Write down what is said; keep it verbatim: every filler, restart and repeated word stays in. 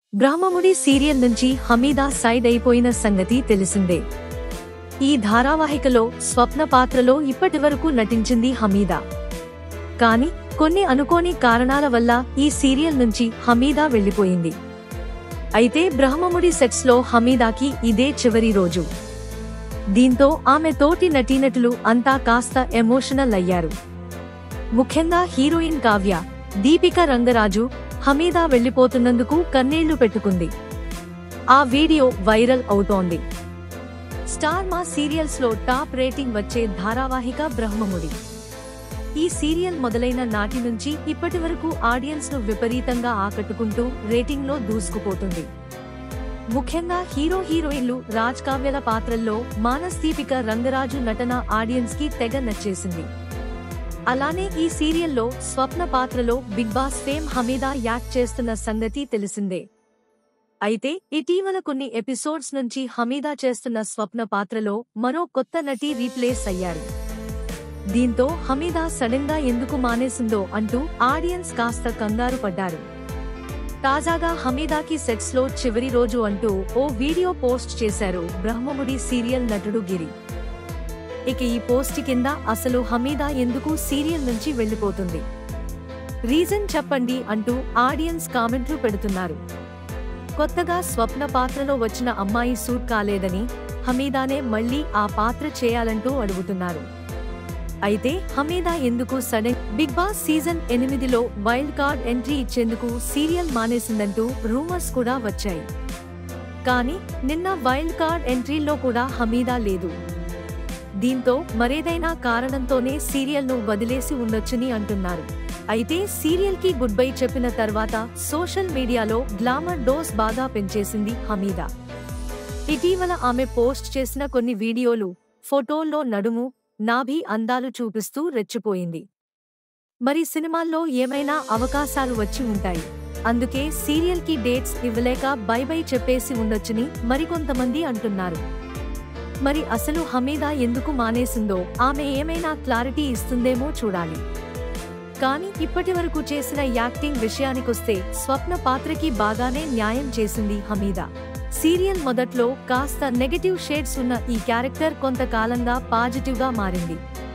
Brahmamudi serial నుంచి Hamida side అయిపోయిన సంగతి తెలిసిందే. ఈ ధారావాహికలో స్వప్న పాత్రలో ఇప్పటివరకు నటించింది హమీదా. కానీ కొన్ని అనుకోని కారణాల వల్ల ఈ సీరియల్ నుంచి హమీదా వెళ్లిపోయింది. అయితే బ్రహ్మముడి సెట్స్ లో హమీదాకి ఇదే చివరి రోజు. దీంతో ఆమె తోటి నటీనటులు అంతా కాస్త ఎమోషనల్ అయ్యారు. ముఖ్యంగా హీరోయిన్ కావ్య, దీపిక రంగరాజు హమీదా వెళ్లిపోతున్నందుకు కన్నీళ్లు పెట్టుకుంది. ఆ వీడియో వైరల్ అవుతోంది. స్టార్ మా సీరియల్స్ లో టాప్ రేటింగ్ వచ్చే ధారావాహిక బ్రహ్మముడి. ఈ సీరియల్ మొదలైన నాటి నుంచి ఇప్పటివరకు ఆడియన్స్ ను విపరీతంగా ఆకట్టుకుంటూ రేటింగ్ లో దూసుకుపోతుంది. ముఖ్యంగా హీరో హీరోయిన్లు రాజ్ కావ్యల పాత్రల్లో మానస్, దీపిక రంగరాజు నటన ఆడియన్స్ కి తెగ నచ్చేసింది. అలానే ఈ సీరియల్లో స్వప్న పాత్రలో Bigg Boss fame Hameeda act చేస్తున్న సంగతి తెలిసిందే. అయితే ఇటీవల కొన్ని ఎపిసోడ్స్ నుంచి హమీదా చేస్తున్న స్వప్న పాత్రలో మరో కొత్త నటి రీప్లేస్ అయ్యారు. దీంతో హమీదా సడన్ గా ఎందుకు మానేసిందో అంటూ ఆడియన్స్ కాస్త కంగారు పడ్డారు. తాజాగా హమీదాకి సెట్స్ లో చివరి రోజు అంటూ ఓ వీడియో పోస్ట్ చేశారు బ్రహ్మముడి సీరియల్ నటుడు గిరి. ఇక ఈ పోస్ట్ కింద అసలు హమీదా ఎందుకు సీరియల్ నుంచి వెళ్లిపోతుంది, రీజన్ చెప్పండి అంటూ ఆడియన్స్ కామెంట్లు పెడుతున్నారు. కొత్తగా స్వప్న పాత్రలో వచ్చిన అమ్మాయి సూట్ కాలేదని హమీదానే మళ్లీ ఆ పాత్ర చేయాలంటూ అడుగుతున్నారు. అయితే హమీదా ఎందుకు సడన్ బిగ్ బాస్ సీజన్ ఎనిమిదిలో వైల్డ్ కార్డ్ ఎంట్రీ ఇచ్చేందుకు సీరియల్ మానేసిందంటూ రూమర్స్ కూడా వచ్చాయి. కానీ నిన్న వైల్డ్ కార్డ్ ఎంట్రీలో కూడా హమీదా లేదు. దీంతో మరేదైనా కారణంతోనే సీరియల్ ను వదిలేసి ఉండొచ్చని అంటున్నారు. అయితే సీరియల్ కి గుడ్ బై చెప్పిన తర్వాత సోషల్ మీడియాలో గ్లామర్ డోస్ బాగా పెంచేసింది హమీదా. ఇటీవల ఆమె పోస్ట్ చేసిన కొన్ని వీడియోలు, ఫోటోల్లో నడుము, నాభి అందాలు చూపిస్తూ రెచ్చిపోయింది. మరి సినిమాల్లో ఏమైనా అవకాశాలు వచ్చి ఉంటాయి, అందుకే సీరియల్ కి డేట్స్ ఇవ్వలేక బై బై చెప్పేసి ఉండొచ్చని మరికొంతమంది అంటున్నారు. మరి అసలు హమీదా ఎందుకు మానేసిందో ఆమె ఏమైనా క్లారిటీ ఇస్తుందేమో చూడాలి. కానీ ఇప్పటివరకు చేసిన యాక్టింగ్ విషయానికొస్తే స్వప్న పాత్రకి బాగానే న్యాయం చేసింది హమీదా. సీరియల్ మొదట్లో కాస్త నెగటివ్ షేడ్స్ ఉన్న ఈ క్యారెక్టర్ కొంతకాలంగా పాజిటివ్ గా మారింది.